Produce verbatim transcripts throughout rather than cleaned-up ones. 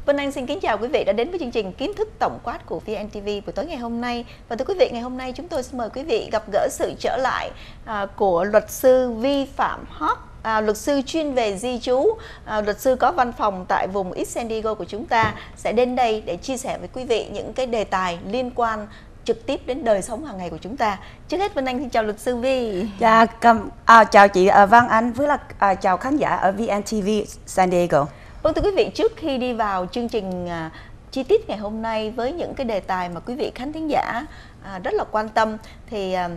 Vân Anh xin kính chào quý vị đã đến với chương trình Kiến thức tổng quát của vê en ti vi buổi tối ngày hôm nay. Và thưa quý vị, ngày hôm nay chúng tôi xin mời quý vị gặp gỡ sự trở lại à, của luật sư Vi Phạm Hoc, à, luật sư chuyên về di trú, à, luật sư có văn phòng tại vùng East San Diego của chúng ta, sẽ đến đây để chia sẻ với quý vị những cái đề tài liên quan trực tiếp đến đời sống hàng ngày của chúng ta. Trước hết Vân Anh xin chào luật sư Vi. Dạ, cầm, à, chào chị à, Văn Anh với là à, chào khán giả ở vê en ti vi San Diego. Vâng, thưa quý vị, trước khi đi vào chương trình à, chi tiết ngày hôm nay với những cái đề tài mà quý vị khán thính giả à, rất là quan tâm, thì à,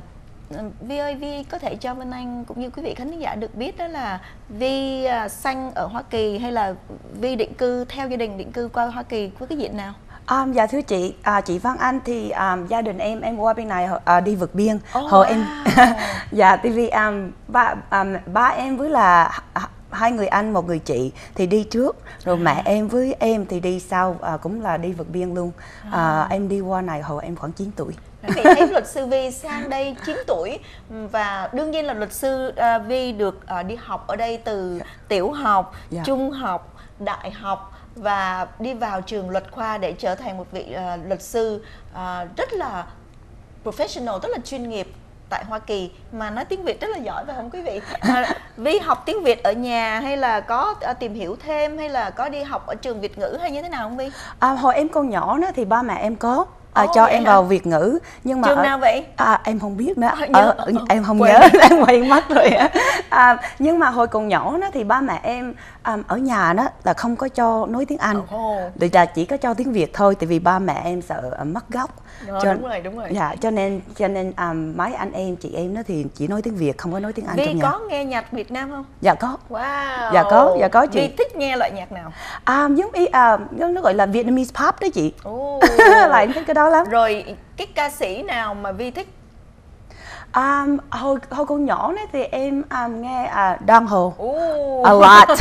Vi ơi, Vi có thể cho Vân Anh cũng như quý vị khán thính giả được biết đó là Vi à, sanh ở Hoa Kỳ hay là Vi định cư theo gia đình định cư qua Hoa Kỳ với cái diện nào? Um, dạ thưa chị, à, chị Văn Anh thì um, gia đình em em qua bên này uh, đi vượt biên. Oh, hồi wow. em dạ tại vì um, ba um, ba em với là hai người anh một người chị thì đi trước, rồi à. mẹ em với em thì đi sau, uh, cũng là đi vượt biên luôn. À. Uh, em đi qua này hồi em khoảng chín tuổi. Quý vị thấy luật sư Vi sang đây chín tuổi, và đương nhiên là luật sư uh, Vi được uh, đi học ở đây từ yeah. tiểu học, yeah. trung học, đại học và đi vào trường luật khoa để trở thành một vị uh, luật sư uh, rất là professional, rất là chuyên nghiệp tại Hoa Kỳ, mà nói tiếng Việt rất là giỏi, phải không quý vị? À, Vi học tiếng Việt ở nhà hay là có uh, tìm hiểu thêm hay là có đi học ở trường Việt ngữ hay như thế nào không Vi? À, hồi em còn nhỏ đó thì ba mẹ em có À, oh, cho em hả? vào Việt ngữ, nhưng mà trường ở, nào vậy? À, em không biết nữa, à, nhớ, ở, em không quên. nhớ, em quên mất rồi. À, nhưng mà hồi còn nhỏ đó thì ba mẹ em um, ở nhà đó là không có cho nói tiếng Anh, oh. là chỉ có cho tiếng Việt thôi, tại vì ba mẹ em sợ uh, mất gốc. Rồi, cho, đúng rồi, đúng rồi. Dạ, cho nên cho nên um, mấy anh em chị em đó thì chỉ nói tiếng Việt, không có nói tiếng Anh. Vi trong nhà. có nghe nhạc Việt Nam không? Dạ có. Wow. Dạ có, dạ có chị. Vi thích nghe loại nhạc nào? À, giống ý à, nó gọi là Vietnamese pop đó chị. Oh. Lại thích cái đó lắm. Rồi cái ca sĩ nào mà Vi thích? Um, hồi hồi con nhỏ đấy thì em um, nghe uh, Đan Hồ. Oh. A lot.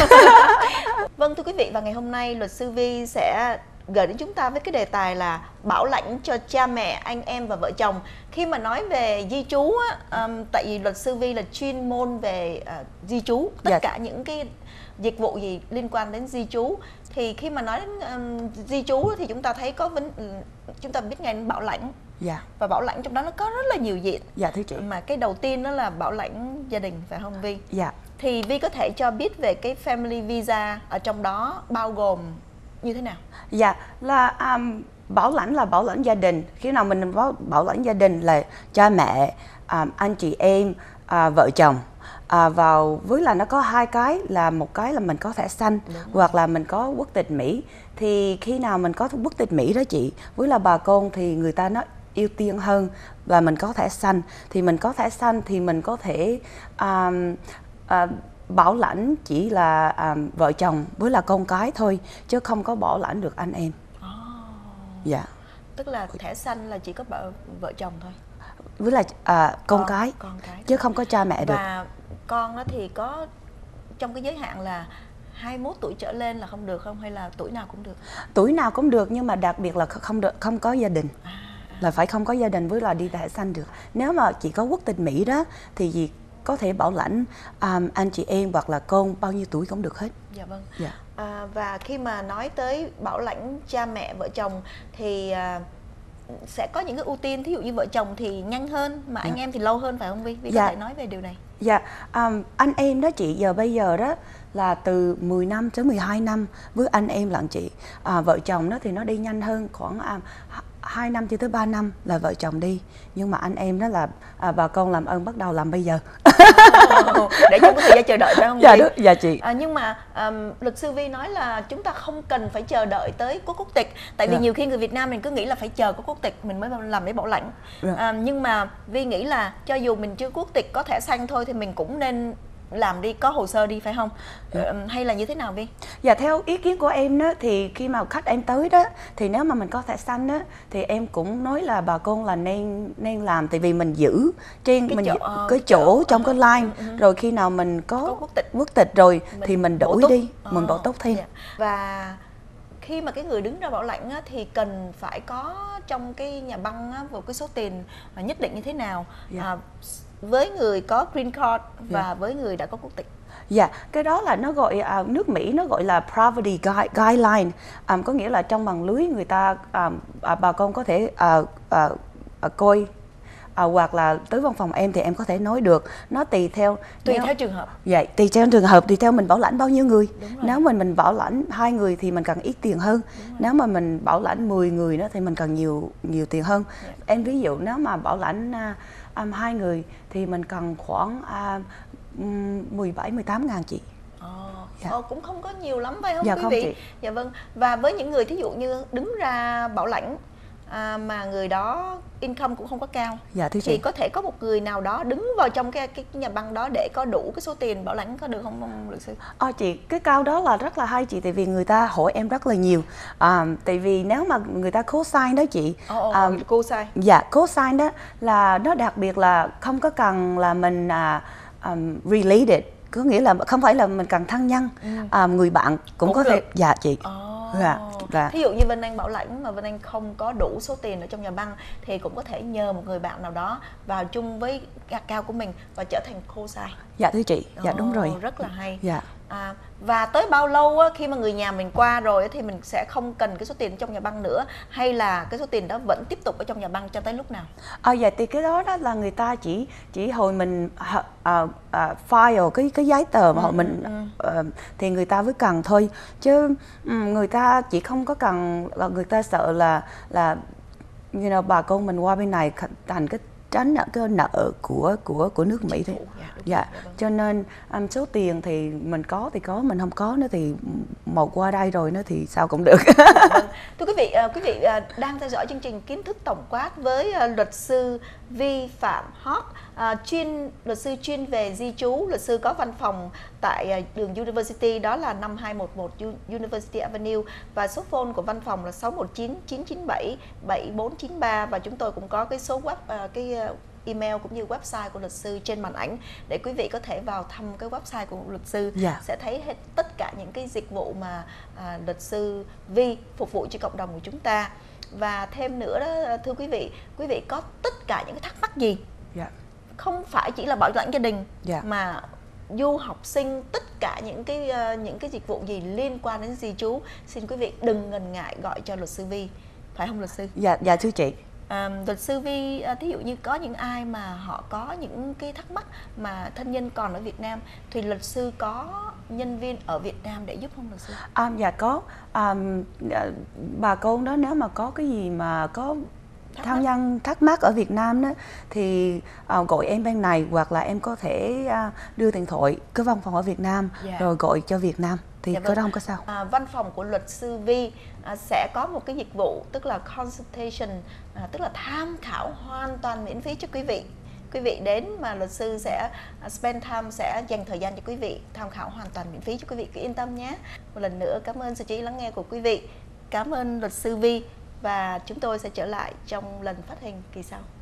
Vâng, thưa quý vị, và ngày hôm nay luật sư Vi sẽ gửi đến chúng ta với cái đề tài là bảo lãnh cho cha mẹ, anh em và vợ chồng. Khi mà nói về di trú á, um, tại vì luật sư Vi là chuyên môn về uh, di trú, tất yes. cả những cái dịch vụ gì liên quan đến di trú, thì khi mà nói đến um, di trú thì chúng ta thấy có vấn chúng ta biết ngay đến bảo lãnh. Dạ. Và bảo lãnh trong đó nó có rất là nhiều diện. Dạ thưa chị. Mà cái đầu tiên đó là bảo lãnh gia đình, phải không Vi? Dạ. Thì Vi có thể cho biết về cái family visa ở trong đó bao gồm như thế nào? Dạ, là um, bảo lãnh là bảo lãnh gia đình. Khi nào mình có bảo lãnh gia đình là cha mẹ, um, anh chị em, uh, vợ chồng. À, vào với là nó có hai cái, là một cái là mình có thẻ xanh hoặc là mình có quốc tịch Mỹ. Thì khi nào mình có quốc tịch Mỹ đó chị, với là bà con thì người ta nó ưu tiên hơn là mình có thẻ xanh. Thì mình có thẻ xanh thì mình có thể um, uh, bảo lãnh chỉ là um, vợ chồng với là con cái thôi, chứ không có bảo lãnh được anh em. Oh. Dạ. Tức là thẻ xanh là chỉ có vợ chồng thôi, với là uh, con, con cái, con cái chứ không có cha mẹ được. Và con đó thì có trong cái giới hạn là hai mươi mốt tuổi trở lên là không được không, hay là tuổi nào cũng được? Tuổi nào cũng được, nhưng mà đặc biệt là không được không có gia đình. À, à. Là phải không có gia đình với là đi thẻ xanh được. Nếu mà chỉ có quốc tịch Mỹ đó thì gì có thể bảo lãnh um, anh chị em hoặc là con bao nhiêu tuổi cũng được hết. Dạ vâng. Dạ. À, và khi mà nói tới bảo lãnh cha mẹ vợ chồng thì à, sẽ có những cái ưu tiên, thí dụ như vợ chồng thì nhanh hơn mà dạ. anh em thì lâu hơn, phải không Vi? Vi dạ. có thể nói về điều này. Dạ, um, anh em đó chị, giờ bây giờ đó là từ mười năm tới mười hai năm với anh em lận chị. À, vợ chồng đó thì nó đi nhanh hơn khoảng um, hai năm cho tới ba năm là vợ chồng đi. Nhưng mà anh em đó là à, bà con làm ơn bắt đầu làm bây giờ. Để cho có thời gian chờ đợi, phải không dạ, đúng, dạ chị. À, nhưng mà um, luật sư Vi nói là chúng ta không cần phải chờ đợi tới có quốc tịch. Tại vì dạ. nhiều khi người Việt Nam mình cứ nghĩ là phải chờ có quốc tịch mình mới làm để bảo lãnh. Dạ. À, nhưng mà Vi nghĩ là cho dù mình chưa quốc tịch, có thẻ xanh thôi thì mình cũng nên làm đi, có hồ sơ đi, phải không? Dạ. Hay là như thế nào Vi? Dạ, theo ý kiến của em đó thì khi mà khách em tới đó thì nếu mà mình có thẻ xanh đó thì em cũng nói là bà con là nên nên làm, tại vì mình giữ trên cái mình chỗ, giữ, cái chỗ, chỗ trong cái line, uh, uh, rồi khi nào mình có, có quốc tịch quốc tịch rồi mình thì mình đổi đi, uh, mình bổ túc thêm. Dạ. Và khi mà cái người đứng ra bảo lãnh á, thì cần phải có trong cái nhà băng á, một cái số tiền nhất định như thế nào? Dạ. À, với người có green card và yeah. với người đã có quốc tịch? Dạ, cái đó là nó gọi uh, nước Mỹ nó gọi là Poverty Guide, Guideline, um, có nghĩa là trong mạng lưới người ta um, uh, bà con có thể uh, uh, uh, coi. À, hoặc là tới văn phòng em thì em có thể nói được, nó tùy theo tùy nếu, theo trường hợp. Vậy tùy theo trường hợp, tùy theo mình bảo lãnh bao nhiêu người. Nếu mình mình bảo lãnh hai người thì mình cần ít tiền hơn. Nếu mà mình bảo lãnh mười người đó thì mình cần nhiều nhiều tiền hơn. Yeah. Em ví dụ nếu mà bảo lãnh um, hai người thì mình cần khoảng uh, mười bảy mười tám ngàn chị. Oh, dạ. oh, cũng không có nhiều lắm phải không dạ, quý không vị? Chị. Dạ vâng. Và với những người thí dụ như đứng ra bảo lãnh à, mà người đó income cũng không có cao, dạ, thưa thì chị. có thể có một người nào đó đứng vào trong cái, cái nhà băng đó để có đủ cái số tiền bảo lãnh, có được không, không luật sư? À, chị, cái cao đó là rất là hay chị, tại vì người ta hỏi em rất là nhiều. À, tại vì nếu mà người ta co-sign đó chị, oh, oh, um, co-sign. Dạ, co-sign đó là nó đặc biệt là không có cần là mình uh, um, related, có nghĩa là không phải là mình cần thân nhân, ừ. uh, người bạn cũng, cũng có được. Thể. Dạ chị. Oh. Dạ, dạ. Thí dụ như Vinh Anh bảo lãnh mà Vinh Anh không có đủ số tiền ở trong nhà băng thì cũng có thể nhờ một người bạn nào đó vào chung với account của mình và trở thành co-sign. Dạ thưa chị, dạ oh, đúng rồi. Rất là hay. Dạ. À, và tới bao lâu á, khi mà người nhà mình qua rồi thì mình sẽ không cần cái số tiền trong nhà băng nữa, hay là cái số tiền đó vẫn tiếp tục ở trong nhà băng cho tới lúc nào? À, dạ thì cái đó đó là người ta chỉ chỉ hồi mình uh, uh, uh, file cái cái giấy tờ mà ừ, hồi mình ừ. uh, thì người ta mới cần thôi, chứ um, người ta chỉ không có cần, người ta sợ là là you know, bà con mình qua bên này thành cái tránh nợ cái nợ của của của nước Mỹ thôi. Dạ, dạ. Cho nên um, số tiền thì mình có thì có, mình không có nữa thì một qua đây rồi nữa thì sao cũng được. Vâng. Thưa quý vị, uh, quý vị uh, đang theo dõi chương trình Kiến thức tổng quát với uh, luật sư Vi Phạm Hot, uh, chuyên luật sư chuyên về di trú. Luật sư có văn phòng tại uh, đường University, đó là năm hai một một University Avenue, và số phone của văn phòng là sáu một chín chín chín bảy bảy bốn chín ba, và chúng tôi cũng có cái số web uh, cái uh, email cũng như website của luật sư trên màn ảnh để quý vị có thể vào thăm cái website của luật sư. Yeah. Sẽ thấy hết tất cả những cái dịch vụ mà à, luật sư Vi phục vụ cho cộng đồng của chúng ta. Và thêm nữa đó, thưa quý vị, quý vị có tất cả những cái thắc mắc gì, yeah. không phải chỉ là bảo lãnh gia đình, yeah. mà du học sinh, tất cả những cái uh, những cái dịch vụ gì liên quan đến di trú, xin quý vị đừng ngần ngại gọi cho luật sư Vi, phải không luật sư? Dạ, dạ thưa chị. À, luật sư Vi, à, thí dụ như có những ai mà họ có những cái thắc mắc mà thân nhân còn ở Việt Nam thì luật sư có nhân viên ở Việt Nam để giúp không luật sư? À, dạ có. À, bà con đó nếu mà có cái gì mà có thân nhân thắc mắc ở Việt Nam đó thì uh, gọi em bên này, hoặc là em có thể uh, đưa điện thoại cái văn phòng ở Việt Nam, yeah. rồi gọi cho Việt Nam thì dạ vâng. Cái đó không có sao. À, văn phòng của luật sư Vi à, sẽ có một cái dịch vụ tức là consultation, à, tức là tham khảo hoàn toàn miễn phí cho quý vị. Quý vị đến mà luật sư sẽ uh, spend time, sẽ dành thời gian cho quý vị tham khảo hoàn toàn miễn phí cho quý vị, cứ yên tâm nhé. Một lần nữa cảm ơn sự chú ý lắng nghe của quý vị. Cảm ơn luật sư Vi, và chúng tôi sẽ trở lại trong lần phát hình kỳ sau.